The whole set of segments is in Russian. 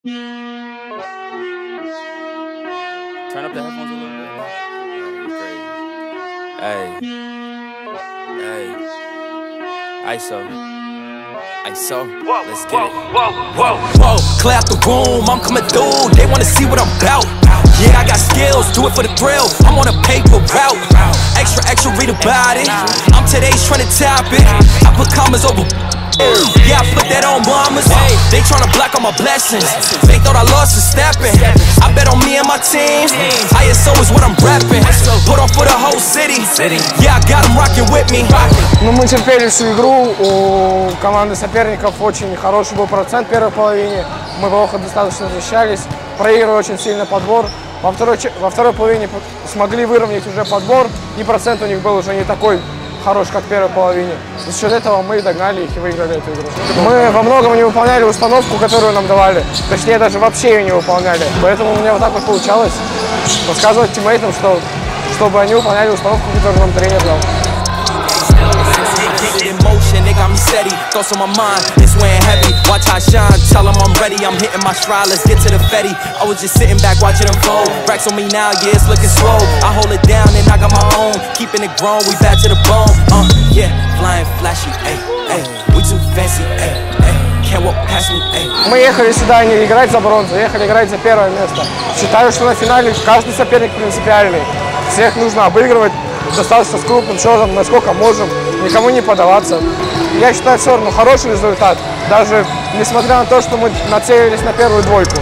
Turn up the headphones a little bit. Hey. ISO. Let's get it. Whoa, clear out the room, I'm coming through. They wanna see what I'm about. Yeah, I got skills, do it for the thrill. I'm on a paper route. Extra, read about it. I'm today's trying to top it. I put commas over. Yeah, I put that on mamas. They tryna block all my blessings. They thought I lost for stepping. I bet on me and my team. ISO is what I'm rapping. Put on for the whole city. Yeah, I got them rocking with me. Ну, мы терпели всю игру. У команды соперников очень хороший был процент в первой половине. Мы плохо достаточно защищались. Проигрывали очень сильно подбор. Во второй половине смогли выровнять уже подбор. И процент у них был уже не такой хорош, как в первой половине. За счет этого мы догнали их и выиграли эту игру. Мы во многом не выполняли установку, которую нам давали. Точнее, даже вообще ее не выполняли. Поэтому у меня вот так вот получалось подсказывать тиммейтам, чтобы они выполняли установку, которую нам тренер дал. They got me steady, thoughts on my mind, it's weighing heavy. Watch how I shine, tell them I'm ready. I'm hitting my stride, let's get to the Fetty. I was just sitting back watching them fold. Racks on me now, yeah, it's looking slow. I hold it down and I got my own. Keeping it grown, we back to the bone. Yeah, flying flashy, ayy, we too fancy, ayy, can't walk past me, ayy. Мы ехали сюда не играть за бронзу, ехали играть за первое место. Считаю, что на финале каждый соперник принципиальный. Всех нужно обыгрывать достаточно с крупным счетом, насколько можем, никому не поддаваться. Я считаю, все равно хороший результат, даже несмотря на то, что мы нацелились на первую двойку.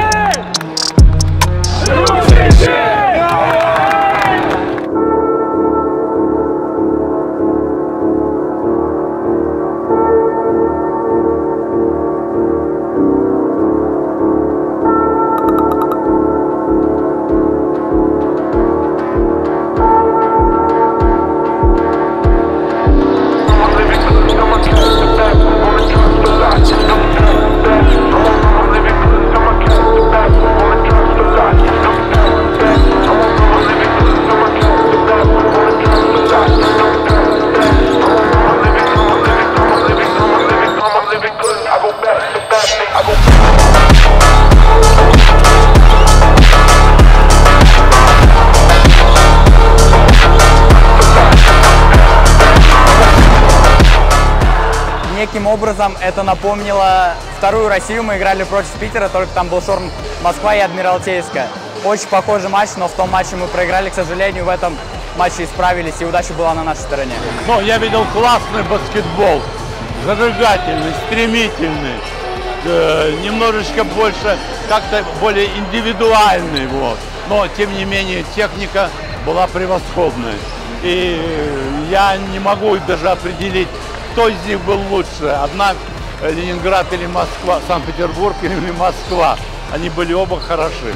Неким образом это напомнило вторую Россию. Мы играли против Питера, только там был Шторм Москва и Адмиралтейская. Очень похожий матч, но в том матче мы проиграли, к сожалению, в этом матче исправились, и удача была на нашей стороне. Но я видел классный баскетбол, зажигательный, стремительный, немножечко больше, как-то более индивидуальный, вот. Но, тем не менее, техника была превосходной. И я не могу даже определить, кто из них был лучше. Одна Ленинград или Москва, Санкт-Петербург или Москва. Они были оба хороши.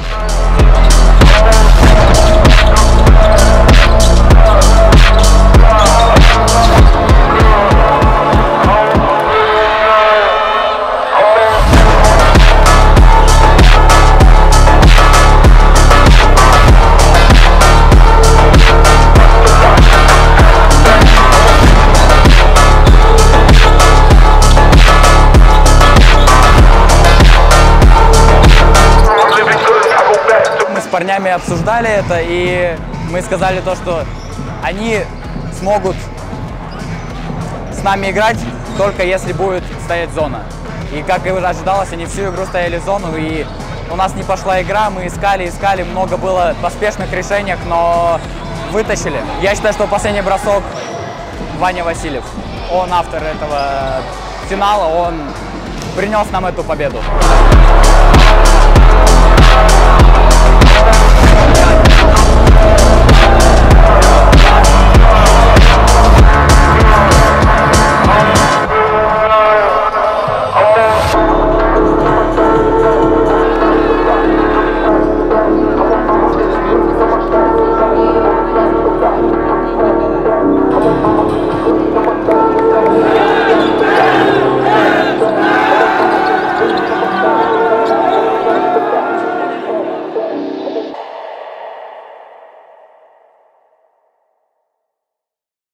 С парнями обсуждали это, и мы сказали то, что они смогут с нами играть только если будет стоять зона. И как и ожидалось, они всю игру стояли в зону, и у нас не пошла игра, мы искали, много было поспешных решений, но вытащили. Я считаю, что последний бросок Ваня Васильев, он автор этого финала, он принес нам эту победу.